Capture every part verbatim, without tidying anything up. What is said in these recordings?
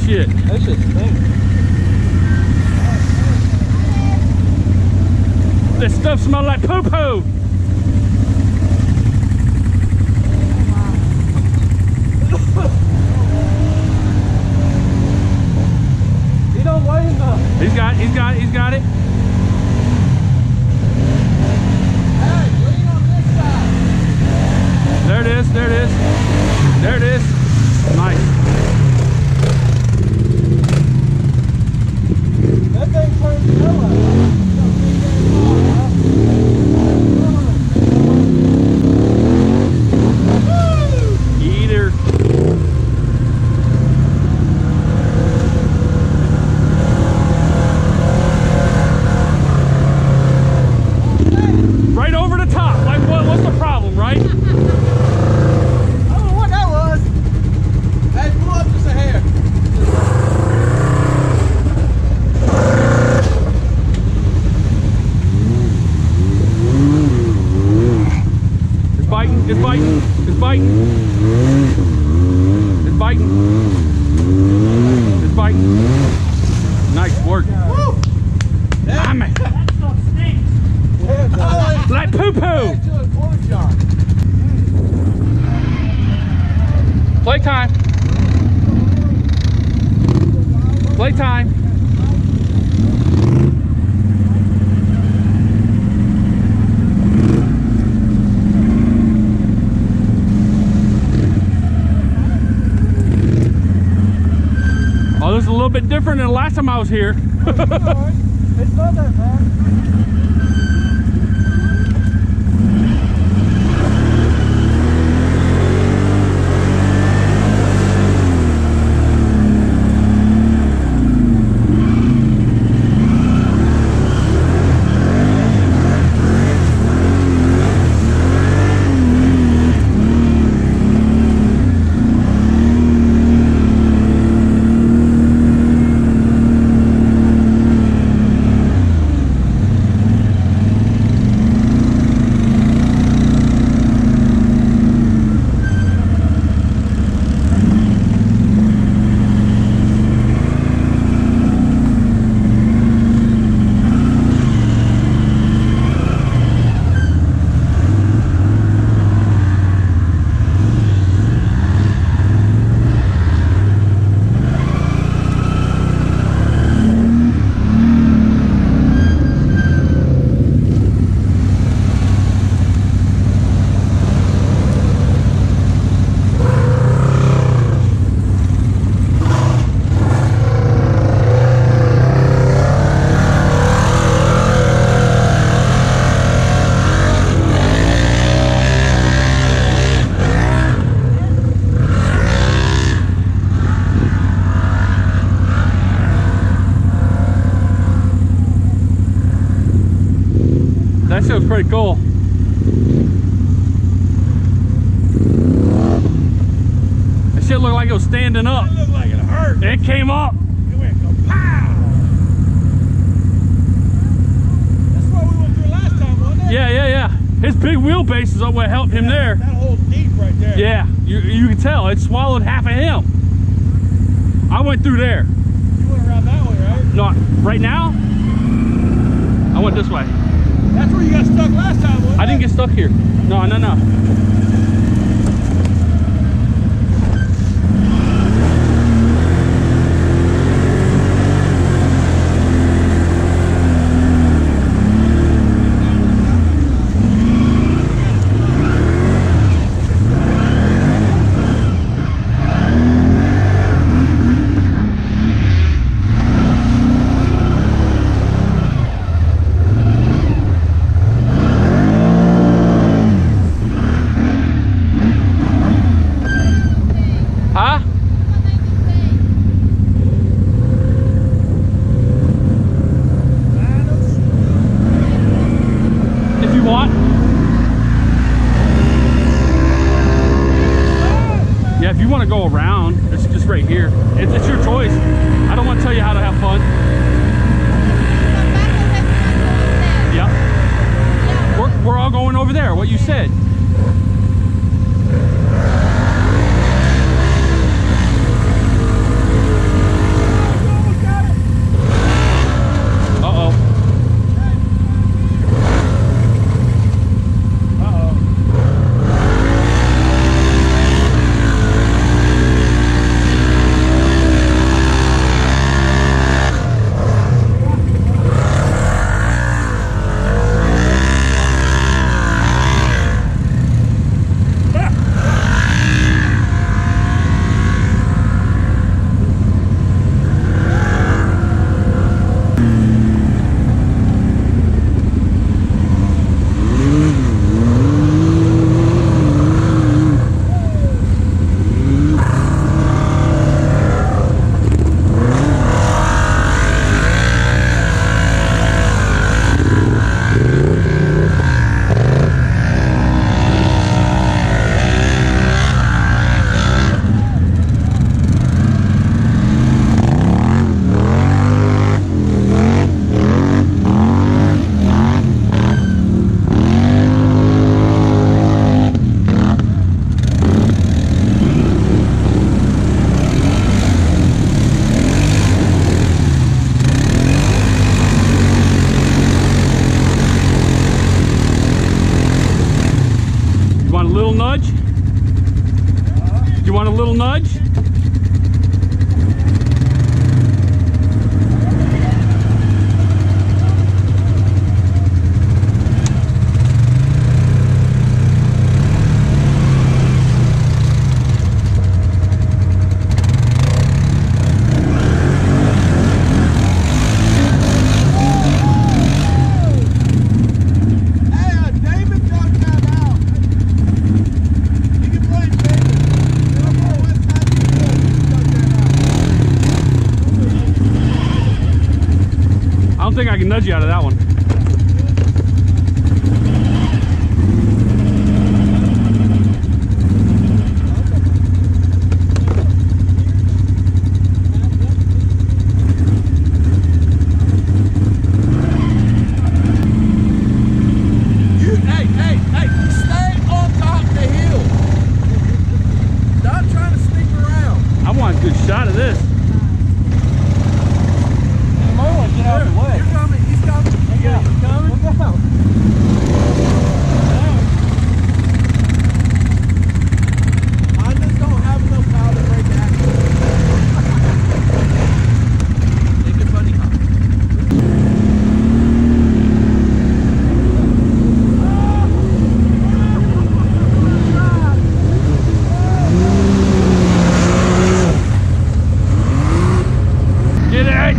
shit. That shit stinks. This stuff smells like poo-poo. He don't weigh enough. He's got it, he's got it, he's got it. Hey, lean on this side. There it is, there it is. There it is. Nice. That thing turns yellow. Eater. Right over the top. Like what, what's the problem, right? I don't know what that was. Hey, pull up just a hair. It's biting, it's biting, it's biting. It's biting. It's biting. Nice work. Woo! Damn it. That stuff stinks. Yeah, Like poo-poo. Playtime. Playtime. Oh, this is a little bit different than the last time I was here. It's not that bad. That shit was pretty cool. That shit looked like it was standing up. It looked like it hurt. It came up. It went kapow. That's what we went through last time, wasn't it? Yeah, yeah, yeah. His big wheelbase is what helped him there. That hole's deep right there. Yeah, you, you can tell. It swallowed half of him. I went through there. You went around that way, right? No, right now, I went this way. That's where you got stuck last time, wasn't it? I didn't get stuck here. No, no, no. Go around. It's just right here. It's, it's your choice. I don't want to tell you how to have fun. Yeah. We're, we're all going over there, what you said. You want a little nudge? I think I can nudge you out of that one. You, hey, hey, hey, stay on top of the hill. Stop trying to sneak around. I want a good shot of this. Get out of the way. You're coming, he's coming. Yeah, He's coming. look out. Hondas don't have enough power to break the axle. Take it, buddy. Get it!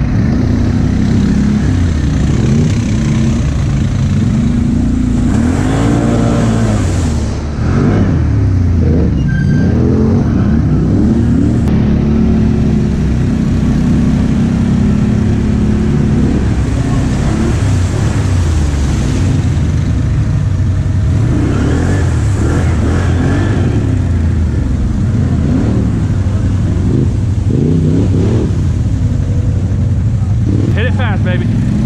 Hit it fast, baby.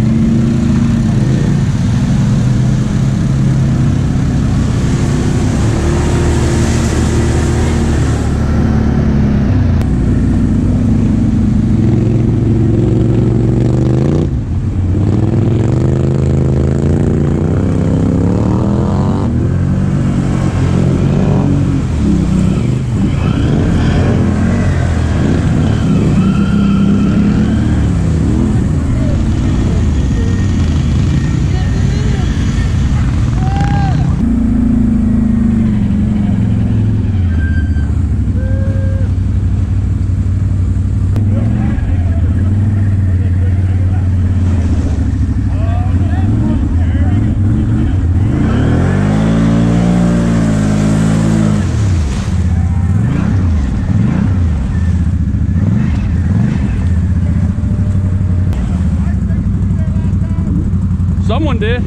Someone did.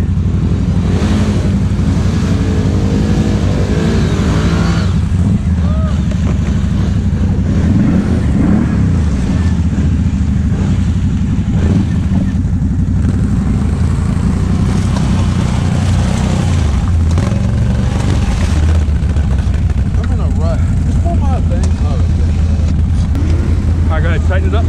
I'm in a rut. Just pull my thing. Oh, All right, go ahead, tighten it up.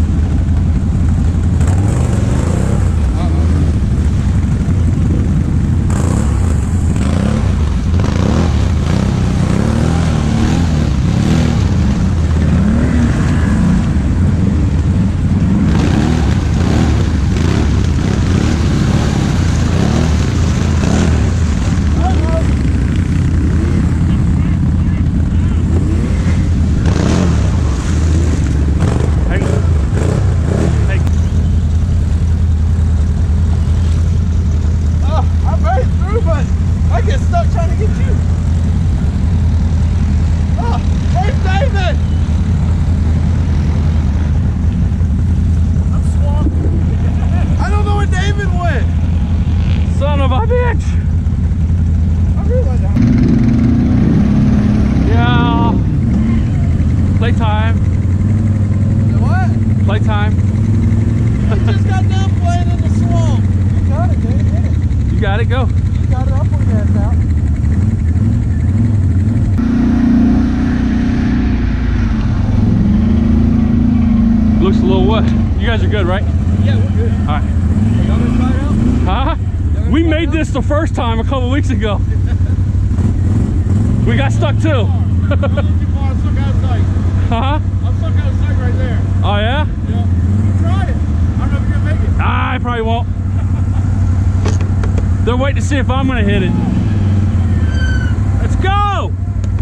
I get stuck trying to get you. Oh, where's David? I'm swamped. I don't know where David went. Son of a bitch. I realize that. Yeah. Playtime. What? Playtime. We just got done playing in the swamp. You got it, Dave. Hit it. You got it, go. You got it up when your head's out. Looks a little wet. You guys are good, right? Yeah, we're good. All right. Y'all gonna try it out? Huh? We made this the first time a couple weeks ago. We got stuck too. Some guys Huh? I'm stuck out of sight right there. Oh yeah? Yeah. You try it. I don't know if you're gonna make it. I probably won't. They're waiting to see if I'm gonna hit it. Let's go!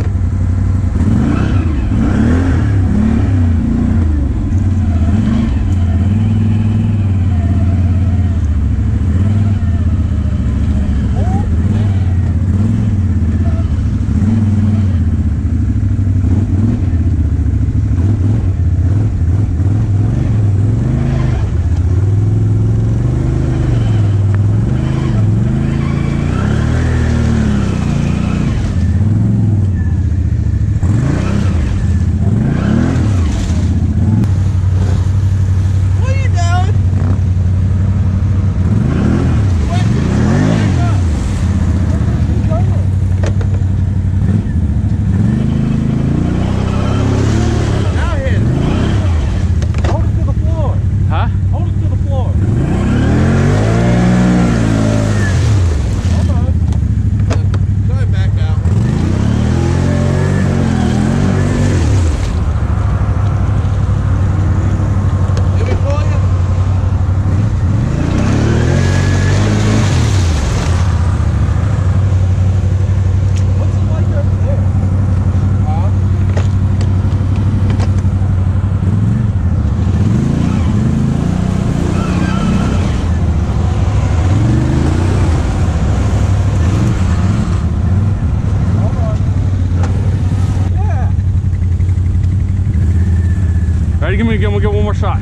Ready? Give me again. We'll get one more shot.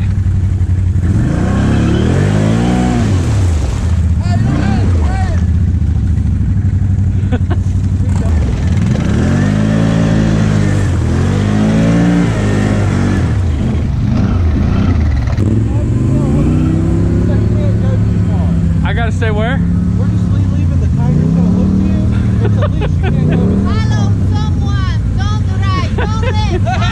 I gotta stay where? We're just leaving the tiger's gonna look to you. It's at least you can't go. Hello, someone! Don't drive! Don't leave!